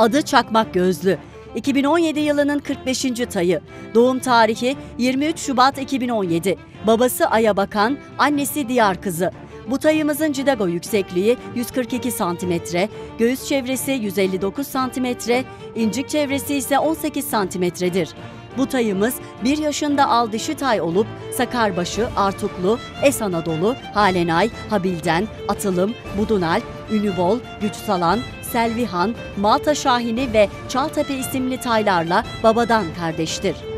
Adı Çakmak Gözlü. 2017 yılının 45. tayı. Doğum tarihi 23 Şubat 2017. Babası Aya Bakan, annesi Diyar Kızı. Bu tayımızın cidago yüksekliği 142 cm, göğüs çevresi 159 cm, incik çevresi ise 18 cm'dir. Bu tayımız 1 yaşında al dişi tay olup Sakarbaşı, Artuklu, Es-Anadolu, Halenay, Habilden, Atılım, Budunal, Ünübol, Güçsalan, Selvihan, Malta Şahini ve Çaltepe isimli taylarla babadan kardeştir.